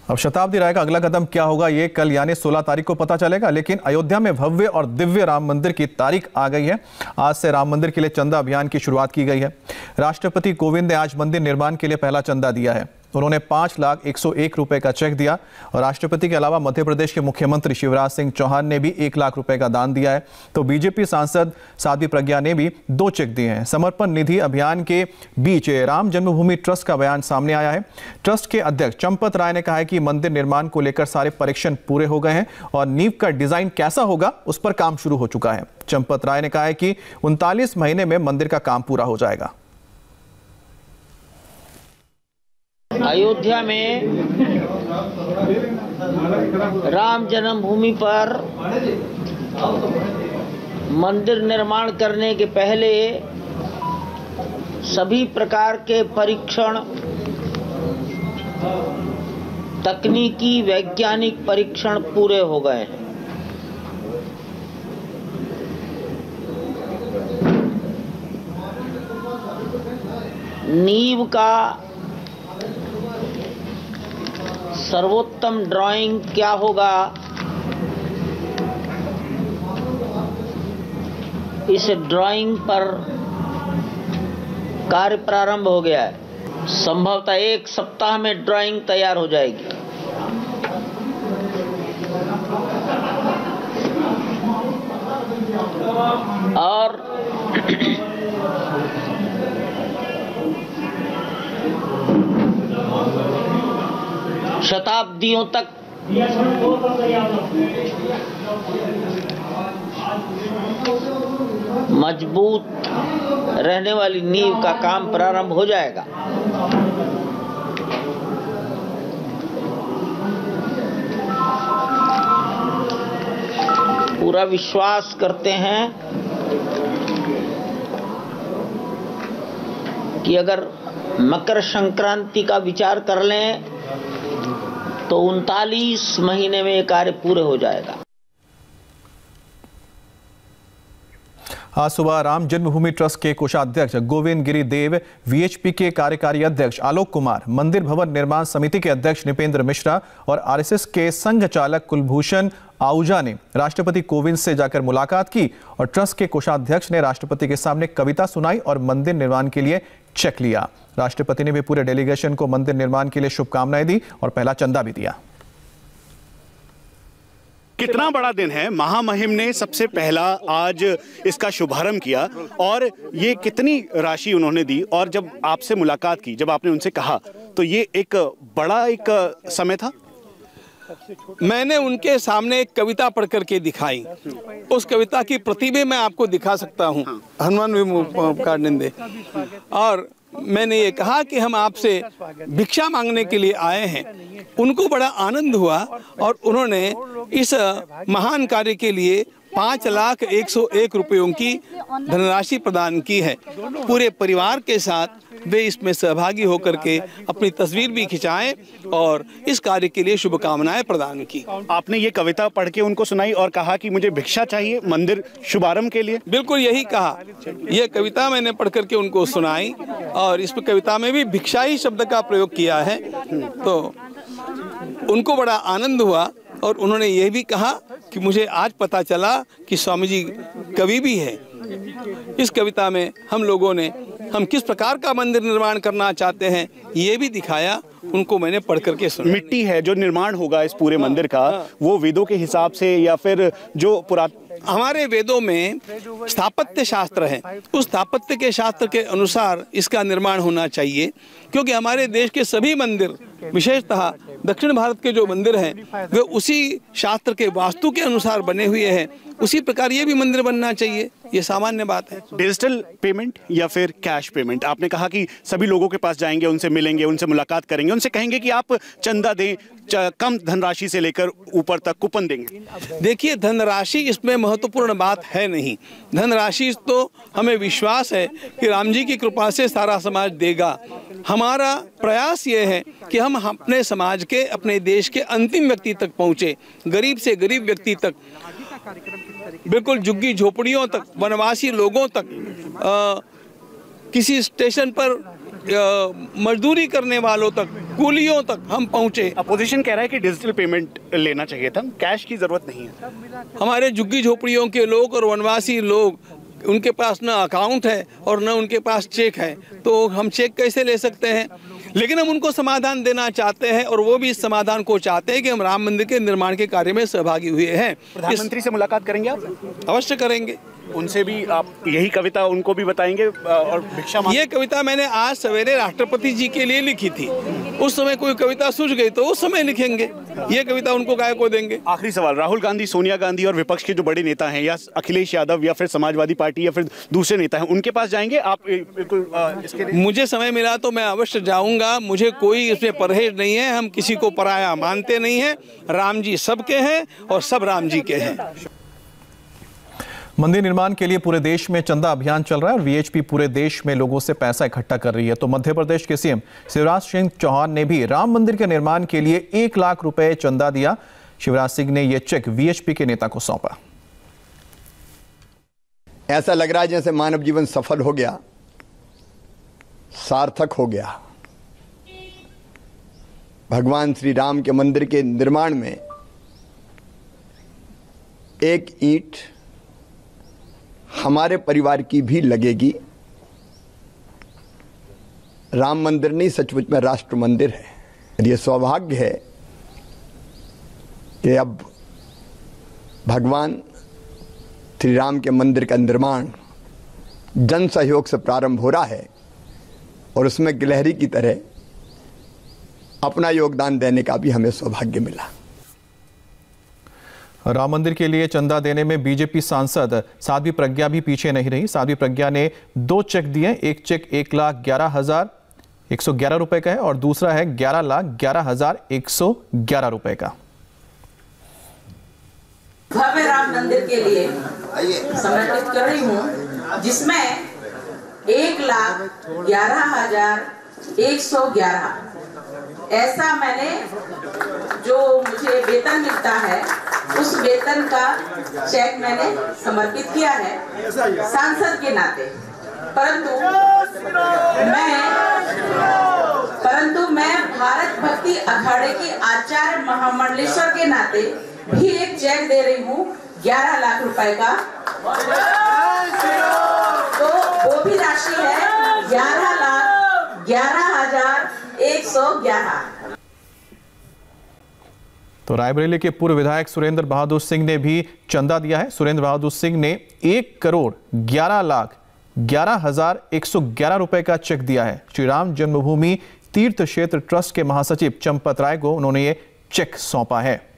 अब शताब्दी राय का अगला कदम क्या होगा ये कल यानी 16 तारीख को पता चलेगा, लेकिन अयोध्या में भव्य और दिव्य राम मंदिर की तारीख आ गई है। आज से राम मंदिर के लिए चंदा अभियान की शुरुआत की गई है। राष्ट्रपति कोविंद ने आज मंदिर निर्माण के लिए पहला चंदा दिया है। उन्होंने 5,01,01 रुपए का चेक दिया और राष्ट्रपति के अलावा मध्य प्रदेश के मुख्यमंत्री शिवराज सिंह चौहान ने भी 1 लाख रुपए का दान दिया है। तो बीजेपी सांसद साध्वी प्रज्ञा ने भी 2 चेक दिए हैं। समर्पण निधि अभियान के बीच राम जन्मभूमि ट्रस्ट का बयान सामने आया है। ट्रस्ट के अध्यक्ष चंपत राय ने कहा है कि मंदिर निर्माण को लेकर सारे परीक्षण पूरे हो गए हैं और नींव का डिजाइन कैसा होगा उस पर काम शुरू हो चुका है। चंपत राय ने कहा है कि 39 महीने में मंदिर का काम पूरा हो जाएगा। अयोध्या में राम जन्मभूमि पर मंदिर निर्माण करने के पहले सभी प्रकार के परीक्षण, तकनीकी वैज्ञानिक परीक्षण पूरे हो गए हैं। नींव का सर्वोत्तम ड्राइंग क्या होगा, इस ड्राइंग पर कार्य प्रारंभ हो गया है। संभवतः 1 सप्ताह में ड्राइंग तैयार हो जाएगी। और शताब्दियों तक मजबूत रहने वाली नींव का काम प्रारंभ हो जाएगा। पूरा विश्वास करते हैं कि अगर मकर संक्रांति का विचार कर लें तो 39 महीने में ये कार्य पूरे हो जाएगा। आज सुबह राम जन्मभूमि ट्रस्ट के कोषाध्यक्ष गोविंद गिरी देव, वीएचपी के कार्यकारी अध्यक्ष आलोक कुमार, मंदिर भवन निर्माण समिति के अध्यक्ष निपेंद्र मिश्रा और आरएसएस के संघ चालक कुलभूषण आहूजा ने राष्ट्रपति कोविंद से जाकर मुलाकात की और ट्रस्ट के कोषाध्यक्ष ने राष्ट्रपति के सामने कविता सुनाई और मंदिर निर्माण के लिए चेक लिया। राष्ट्रपति ने भी पूरे डेलीगेशन को मंदिर निर्माण के लिए शुभकामनाएं दी और पहला चंदा भी दिया। कितना बड़ा दिन है। महामहिम ने सबसे पहला आज इसका शुभारंभ किया और ये कितनी राशि उन्होंने दी। और जब आपसे मुलाकात की, जब आपने उनसे कहा, तो ये एक बड़ा समय था। मैंने उनके सामने एक कविता पढ़ करके दिखाई। उस कविता की प्रति भी मैं आपको दिखा सकता हूँ। हनुमान विमुक्तानंदे। और मैंने ये कहा कि हम आपसे भिक्षा मांगने के लिए आए हैं। उनको बड़ा आनंद हुआ और उन्होंने इस महान कार्य के लिए 5,01,01 रुपयों की धनराशि प्रदान की है। पूरे परिवार के साथ वे इसमें सहभागी होकर के अपनी तस्वीर भी खिंचाएं और इस कार्य के लिए शुभकामनाएं प्रदान की। आपने ये कविता पढ़ के उनको सुनाई और कहा कि मुझे भिक्षा चाहिए मंदिर शुभारंभ के लिए। बिल्कुल यही कहा। ये कविता मैंने पढ़ करके उनको सुनाई और इस कविता में भी भिक्षा ही शब्द का प्रयोग किया है। तो उनको बड़ा आनंद हुआ और उन्होंने ये भी कहा कि मुझे आज पता चला कि स्वामी जी कवि भी है। इस कविता में हम लोगों ने हम किस प्रकार का मंदिर निर्माण करना चाहते हैं ये भी दिखाया। उनको मैंने पढ़ करके सुना। मिट्टी है जो निर्माण होगा इस पूरे मंदिर का, वो वेदों के हिसाब से या फिर जो हमारे वेदों में स्थापत्य शास्त्र है, उस स्थापत्य के शास्त्र के अनुसार इसका निर्माण होना चाहिए। क्योंकि हमारे देश के सभी मंदिर, विशेषतः दक्षिण भारत के जो मंदिर हैं, वे उसी शास्त्र के वास्तु के अनुसार बने हुए हैं। उसी प्रकार ये भी मंदिर बनना चाहिए, ये सामान्य बात है। डिजिटल पेमेंट या फिर कैश पेमेंट, आपने कहा कि सभी लोगों के पास जाएंगे, उनसे मिलेंगे, उनसे मुलाकात करेंगे, उनसे कहेंगे कि आप चंदा दें, कम धनराशि से लेकर ऊपर तक कूपन देंगे। देखिए, धनराशि इसमें महत्वपूर्ण बात है नहीं। धनराशि तो हमें विश्वास है कि राम जी की कृपा से सारा समाज देगा। हमारा प्रयास ये है कि हम अपने समाज के, अपने देश के अंतिम व्यक्ति तक पहुँचे, गरीब से गरीब व्यक्ति तक, बिल्कुल झुग्गी झोपड़ियों तक, वनवासी लोगों तक, किसी स्टेशन पर मजदूरी करने वालों तक, कूलियों तक हम पहुँचे। अपोजिशन कह रहा है कि डिजिटल पेमेंट लेना चाहिए था, कैश की जरूरत नहीं है। हमारे झुग्गी झोपड़ियों के लोग और वनवासी लोग, उनके पास न अकाउंट है और न उनके पास चेक है, तो हम चेक कैसे ले सकते हैं? लेकिन हम उनको समाधान देना चाहते हैं और वो भी इस समाधान को चाहते हैं कि हम राम मंदिर के निर्माण के कार्य में सहभागी हुए हैं। प्रधानमंत्री से मुलाकात करेंगे आप? अवश्य करेंगे। उनसे भी आप यही कविता उनको भी बताएंगे और भिक्षा मांग? ये कविता मैंने आज सवेरे राष्ट्रपति जी के लिए लिखी थी। उस समय कोई कविता सूझ गई तो उस समय लिखेंगे। ये कविता उनको गाय को देंगे। आखिरी सवाल, राहुल गांधी, सोनिया गांधी और विपक्ष के जो बड़े नेता हैं, या अखिलेश यादव या फिर समाजवादी पार्टी या फिर दूसरे नेता हैं, उनके पास जाएंगे आप? बिल्कुल इसके लिए मुझे समय मिला तो मैं अवश्य जाऊंगा। मुझे कोई इसमें परहेज नहीं है। हम किसी को पराया मानते नहीं हैं। राम जी सबके हैं और सब राम जी के हैं। मंदिर निर्माण के लिए पूरे देश में चंदा अभियान चल रहा है और वीएचपी पूरे देश में लोगों से पैसा इकट्ठा कर रही है। तो मध्य प्रदेश के सीएम शिवराज सिंह चौहान ने भी राम मंदिर के निर्माण के लिए 1 लाख रुपए चंदा दिया। शिवराज सिंह ने यह चेक वीएचपी के नेता को सौंपा। ऐसा लग रहा है जैसे मानव जीवन सफल हो गया, सार्थक हो गया। भगवान श्री राम के मंदिर के निर्माण में एक ईंट हमारे परिवार की भी लगेगी। राम मंदिर नहीं, सचमुच में राष्ट्र मंदिर है। ये सौभाग्य है कि अब भगवान श्री राम के मंदिर का निर्माण जन सहयोग से प्रारंभ हो रहा है और उसमें गिलहरी की तरह अपना योगदान देने का भी हमें सौभाग्य मिला। राम मंदिर के लिए चंदा देने में बीजेपी सांसद साध्वी प्रज्ञा भी पीछे नहीं रही। साध्वी प्रज्ञा ने 2 चेक दिए। एक चेक 1,11,111 रुपए का है और दूसरा है 11,11,111 रुपए का। भव्य राम मंदिर के लिए समर्पित कर रही हूँ, जिसमें 1,11,111 ऐसा मैंने जो मुझे वेतन मिलता है उस वेतन का चेक मैंने समर्पित किया है सांसद के नाते। परंतु मैं भारत भक्ति अखाड़े के आचार्य महामंडलेश्वर के नाते भी एक चेक दे रही हूँ 11 लाख रुपए का। तो वो भी राशि है 11,11,111। तो रायबरेली के पूर्व विधायक सुरेंद्र बहादुर सिंह ने भी चंदा दिया है। सुरेंद्र बहादुर सिंह ने 1,11,11,111 रुपए का चेक दिया है। श्री राम जन्मभूमि तीर्थ क्षेत्र ट्रस्ट के महासचिव चंपत राय को उन्होंने ये चेक सौंपा है।